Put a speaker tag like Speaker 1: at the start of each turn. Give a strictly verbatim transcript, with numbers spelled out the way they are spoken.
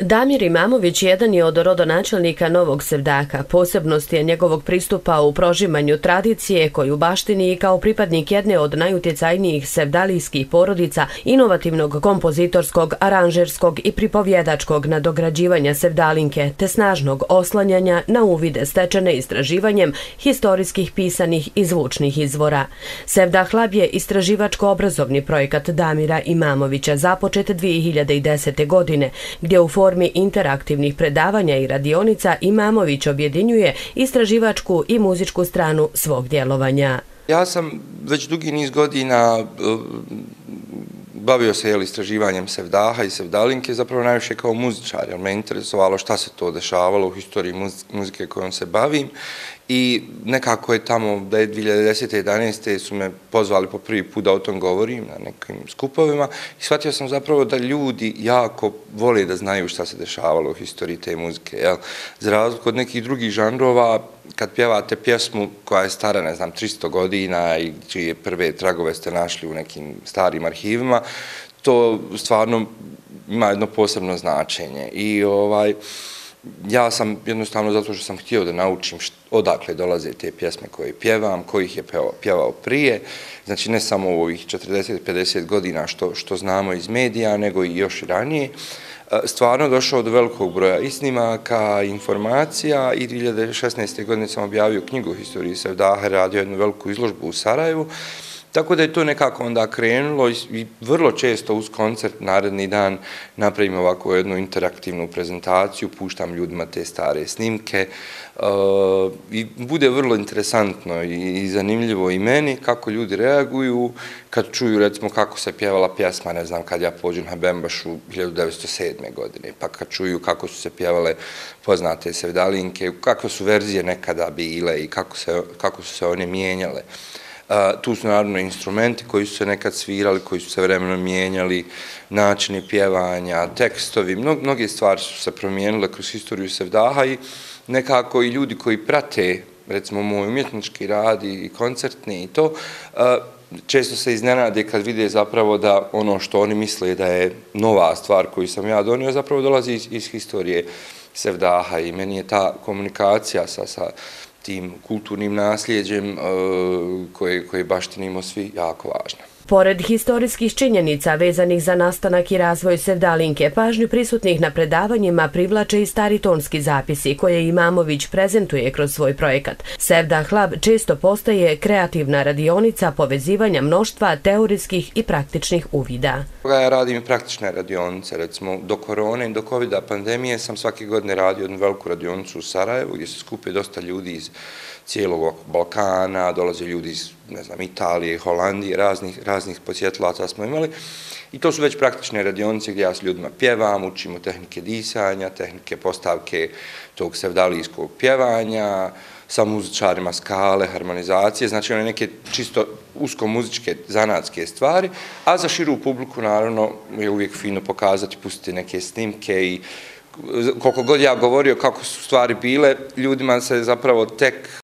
Speaker 1: Damir Imamović jedan je od rodonačelnika Novog Sevdaha. Posebnost je njegovog pristupa u prožimanju tradicije koju baštini i kao pripadnik jedne od najutjecajnijih sevdalijskih porodica, inovativnog kompozitorskog, aranžerskog i pripovjedačkog nadograđivanja sevdalinke, te snažnog oslanjanja na uvide stečene istraživanjem historijskih pisanih i zvučnih izvora. Sevdah Lab je istraživačko-obrazovni projekat Damira Imamovića započet dvije hiljade desete. godine, gdje u formi interaktivnih predavanja i radionica Imamović objedinjuje istraživačku i muzičku stranu svog djelovanja.
Speaker 2: Ja sam već dugi niz godina bavio se istraživanjem Sevdaha i Sevdalinke, zapravo najviše kao muzičar, jer me interesovalo šta se to dešavalo u historiji muzike kojom se bavim i nekako je tamo da je dvije hiljade desete. jedanaeste. su me pozvali po prvi put da o tom govorim na nekim skupovima i shvatio sam zapravo da ljudi jako vole da znaju šta se dešavalo u historiji te muzike. Za razliku od nekih drugih žanrova, kad pjevate pjesmu koja je stara, ne znam, tristo godina i čije prve tragove ste našli u nekim starim arhivima, to stvarno ima jedno posebno značenje. I ovaj, ja sam jednostavno zato što sam htio da naučim odakle dolaze te pjesme koje pjevam, kojih je pjevao prije, znači ne samo u ovih četrdeset do pedeset godina što, što znamo iz medija, nego i još i ranije. Stvarno došao do velikog broja i snimaka, informacija i dvije hiljade šesnaeste. godine sam objavio knjigu o historiji Sevdaha, radio jednu veliku izložbu u Sarajevu, tako da je to nekako onda krenulo i vrlo često uz koncert naredni dan napravim ovako jednu interaktivnu prezentaciju, puštam ljudima te stare snimke i bude vrlo interesantno i zanimljivo i meni kako ljudi reaguju kad čuju recimo kako se pjevala pjesma, ne znam, kad ja pođem na Bembašu hiljadu devetsto sedme. godine, pa kad čuju kako su se pjevale poznate sevdalinke, kako su verzije nekada bile i kako, se, kako su se one mijenjale. Uh, tu su naravno instrumenti koji su se nekad svirali, koji su se vremenom mijenjali, načini pjevanja, tekstovi, mnog, mnoge stvari su se promijenile kroz historiju Sevdaha i nekako i ljudi koji prate, recimo, moj umjetnički rad i koncertni i to, uh, često se iznenade kad vide zapravo da ono što oni misle da je nova stvar koju sam ja donio zapravo dolazi iz, iz historije Sevdaha i meni je ta komunikacija sa, sa tim kulturnim nasljeđem koje, koje baštinimo svi jako važno.
Speaker 1: Pored historijskih činjenica vezanih za nastanak i razvoj Sevdalinke, pažnju prisutnih na predavanjima privlače i stari tonski zapisi koje Imamović prezentuje kroz svoj projekat. Sevdah Lab često postaje kreativna radionica povezivanja mnoštva teorijskih i praktičnih uvida.
Speaker 2: Ja radim i praktične radionice, recimo do korone i do covida pandemije sam svake godine radio jednu veliku radionicu u Sarajevu gdje se skupe dosta ljudi iz cijelog Balkana, dolaze ljudi iz, ne znam, Italije, Holandije, raznih, raznih posjetilaca smo imali. I to su već praktične radionice gdje ja s ljudima pjevam, učimo tehnike disanja, tehnike postavke tog sevdalijskog pjevanja, sa muzičarima skale, harmonizacije, znači one neke čisto usko muzičke, zanatske stvari, a za širu publiku naravno je uvijek fino pokazati, pustiti neke snimke i koliko god ja govorio kako su stvari bile, ljudima se zapravo tek